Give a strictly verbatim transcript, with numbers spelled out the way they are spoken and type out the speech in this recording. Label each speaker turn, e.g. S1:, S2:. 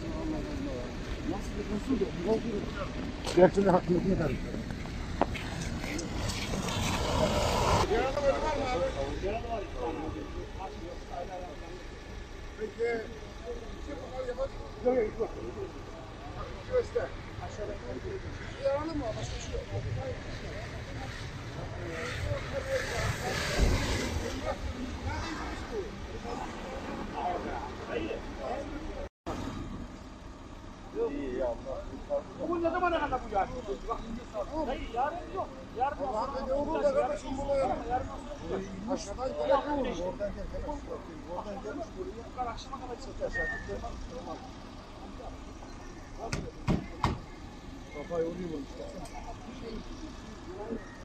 S1: Gerçekten hakkını yeter. Peki, bunlar yapar. Yok yok. Göster. Yaralı mı? Başka bir şey yok.
S2: Bugün ne zamana kadar bu yarın? Hayır, yarın yok. Yarın yok.
S1: Allah'ım ne olur da kardeşim bunu ya. Aşağıdan gelen ne olur? Oradan gel. Oradan gelmiş buraya.
S2: Akşama kadar çeker.
S1: Kafayı oraya vurmuş.